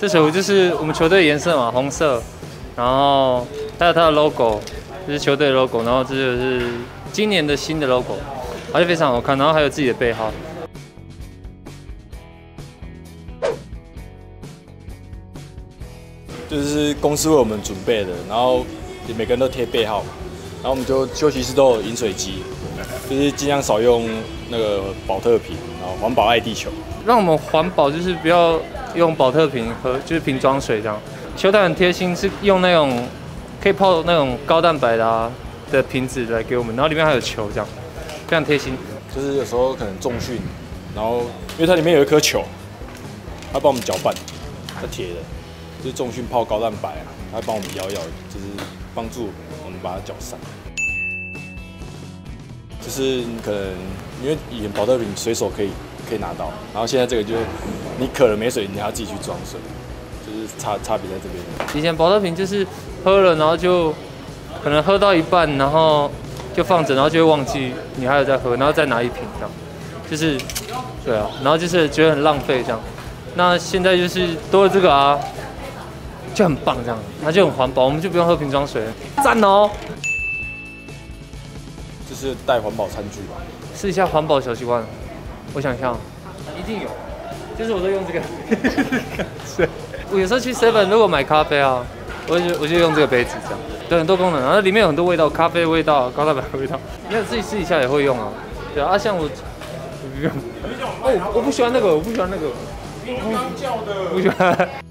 这水壶就是我们球队颜色嘛，红色，然后还有它的 logo， 就是球队的 logo， 然后这就是今年的新的 logo， 而且非常好看，然后还有自己的背号。 就是公司为我们准备的，然后也每个人都贴背号，然后我们就休息室都有饮水机，就是尽量少用那个保特瓶，然后环保爱地球。 让我们环保就是不要用保特瓶和就是瓶装水这样。球队很贴心，是用那种可以泡那种高蛋白的瓶子来给我们，然后里面还有球这样，非常贴心。 就是有时候可能重训，然后因为它里面有一颗球，它帮我们搅拌，它铁的。就是重训泡高蛋白啊，它帮我们摇，就是帮助我们把它搅散。就是你可能因为以前保特瓶随手可以拿到，然后现在这个就是你渴了没水，你还要自己去装水，就是差别在这边。 以前保特瓶就是喝了，然后就可能喝到一半，然后就放着，然后就会忘记你还有在喝，然后再拿一瓶这样，就是对啊，然后就是觉得很浪费这样。那现在就是多了这个啊。就很棒，这样它就很环保，我们就不用喝瓶装水了，赞哦！ 就是带环保餐具吧， 试一下环保小习惯。我想一下，一定有，就是我都用这个。我有时候去 Seven 如果买咖啡啊，我就用这个杯子这样，对，很多功能，然后里面有很多味道，咖啡味道、高蛋白味道，你要自己试一下也会用啊。对啊，像我不用，哦，我不喜欢那个，我不喜欢那个，不喜欢。